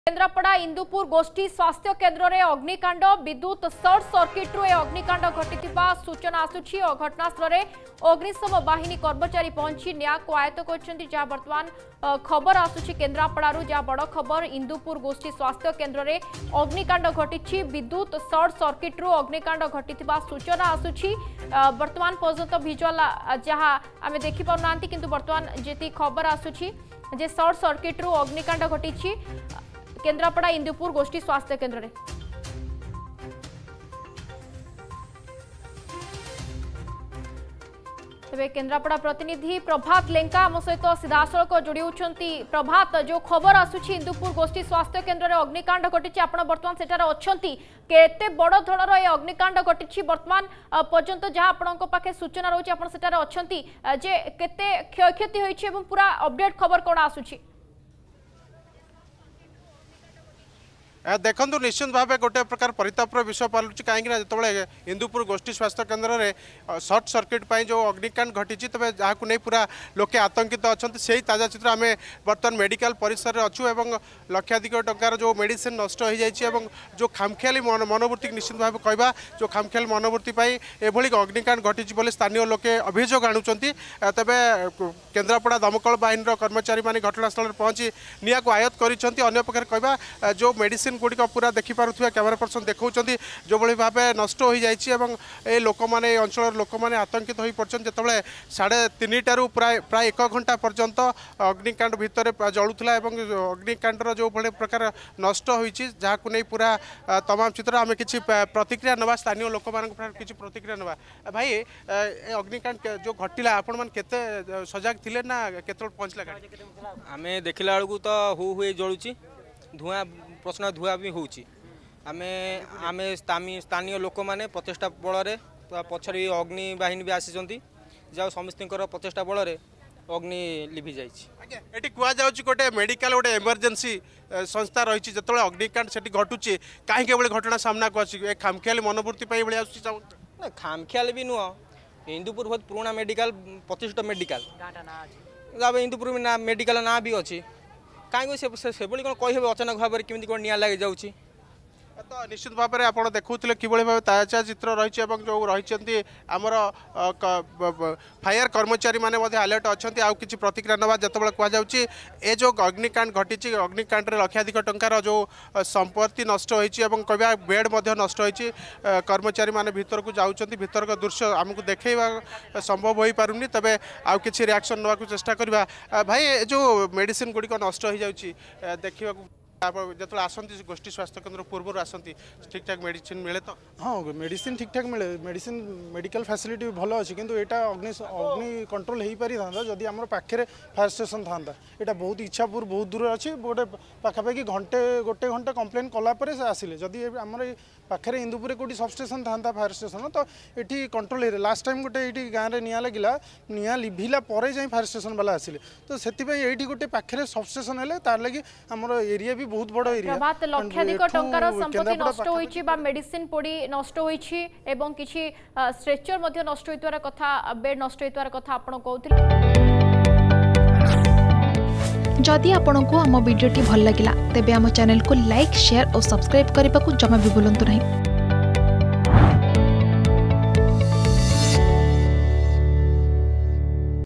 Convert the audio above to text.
केन्द्रापड़ा इंदुपुर गोष्ठी स्वास्थ्य केन्द्र में अग्निकांड विद्युत सर्ट सर्किट अग्निकांड घटी सूचना आसुची और घटनास्थल में अग्निशम बाहिनी कर्मचारी पहुंची न्याय को आयत्त कर जहाँ बर्तमान खबर आसुची केन्द्रापड़ारू जहाँ बड़ खबर इंदुपुर गोष्ठी स्वास्थ्य केन्द्र में अग्निकांड घटी विद्युत सर्ट सर्किट अग्निकांड घटी सूचना आसुची बर्तमान पर्यंत भिजुआल जहाँ आम देखिपार किंतु बर्तमान जी खबर आसुची जे सर्ट सर्किट अग्निकांड घटी केन्द्रापड़ा इंदुपुर गोष्ठी स्वास्थ्य केन्द्र रे तेरे केन्द्रापड़ा प्रतिनिधि प्रभात लेंका आम सहित सीधासख जोड़ी होती। प्रभात जो खबर आसुची इंदुपुर गोष्ठी स्वास्थ्य केन्द्र में अग्निकांड घटी आप बर्तमान सेठार अच्छी केते बड़ धरणर ये अग्निकांड घटी बर्तमान पर्यंत जहाँ आपण पाखे सूचना रोचे आप अच्छी जे केते क्षयक्षति होइछि एवं पूरा अपडेट खबर कौन आसुची। देखु निश्चित भाव गोटे प्रकार परितापर विषय पलुची कहीं जो इंदुपुर गोष्ठी स्वास्थ्य केन्द्र में सर्ट सर्किट जो अग्निकांड घटी तेज जहाँ नहीं पूरा लोके आतंकित अच्छा से ही ताजा चित्र आम बर्तमान मेडिकल परिसर में अच्छू और लक्षाधिक टंकार जो मेडिसिन नष्ट हो जाए जो खामखियाली मनोवृत्ति निश्चित भाव कहवा जो खामखियाली मनोवृत्ति एभली अग्निकांड घटी बोले स्थानीय लोके अभियोग आणुंट तेज केन्द्रापड़ा दमकल बाहिनी कर्मचारी मैंने घटनास्थल में पहुंची निया को आयत्त कर कहवा जो मेडिसिन गुड़िक पूरा देखिपुवा कैमेरा पर्सन देखा जो भाव नष्ट हो जाए लोक मैंने अंचल लोक मैंने आतंकित हो पड़े जो 3:30 प्राय 1 घंटा पर्यंत अग्निकांड भितर जलूला अग्निकांड जो प्रकार नष्ट होती जहाँ नहीं पूरा तमाम चित्र आम कि प्रतिक्रिया नवा स्थानीय लोक मान कि प्रतिक्रिया नवा भाई अग्निकांड जो घटला आपण मैंने केते सजग थे ना केत पहुँचला आम देखला बेलू तो हु हुए जलुची धुआं प्रश्न धुआ भी होची आमे स्थानीय लोक मैंने प्रचेषा बल पछरे अग्नि बाहिनी भी आसी जहाँ समस्त प्रचेषा बल अग्नि लिभि जाइए गोटे मेडिकल गोटे इमरजेंसी संस्था रही जो अग्निकांड से घटुची कहीं घटना सामना को खामखियाली मनोवृत्ति ना खामखियाली भी नुह इंदुपुर बहुत पुराना मेडिकल प्रतिष्ठित मेडिकल इंदुपुर में मेडिकल ना भी अच्छी कहीं से कौन कह अचानक भाव में केमी कौन निया लगे जाऊँगी तो निश्चित भाव में आप देखुले कि भाव ताजा चित्र रही जो रही आमर फायर कर्मचारी मैंने अलर्ट अच्छा आउ कि प्रतिक्रिया नवा जो कहुच्छी ए जो अग्निकांड घटी अग्निकांड लक्षाधिक टंकार जो संपत्ति नष्ट होती कहवा बेड नष्ट होती कर्मचारी मैंने भीतर को जाऊँच भीतर का दृश्य आमको देखा संभव हो पारुनी तबे आउ कि रिएक्शन नवा चेष्टा करवा भाई जो मेडिसिन गुड़िक नष्ट हो जाऊँगी देखा जो आसती गोष्ठी स्वास्थ्य केन्द्र पूर्व आसती ठीक ठाक मेडिसिन मिले तो हाँ मेडिसिन ठीक ठाक मिले मेडिसिन मेडिकल फैसिलिटी भी भल अच्छी किंतु यहाँ अग्नि कंट्रोल हो पारि था जदि आम पाखे फायर स्टेशन था यहाँ बहुत इच्छापुर बहुत दूर अच्छी गोटे पाखापाखि गोटे घंटे कम्प्लेन कलापर से आसिले जदि आम पाखे इंदुपुर कौटी सबस्टेशन था फायर स्टेशन तो ये कंट्रोल हो लास्ट टाइम गोटे ये गाँव में निआ लगिला निआ लिभिला जाए फायर स्टेशन वाला आसिले तो से ये गोटे पाखे सबस्टेशन है तार लगी आम एरिया भी बहुत बड़ एरिया प्रभात लक्षाधिक टंकार संपत्ति नष्ट होइछि बा मेडिसिन पोड़ी नष्ट होइछि एवं किछि स्ट्रेचर मध्ये नष्ट होइतवार कथा बेड नष्ट होइतवार कथा आपण कहउथिले। जदि आपंक आम भिडी भल लगा तेब आम चैनल को लाइक शेयर और सब्सक्राइब करने को जमा भी भूलु नहीं।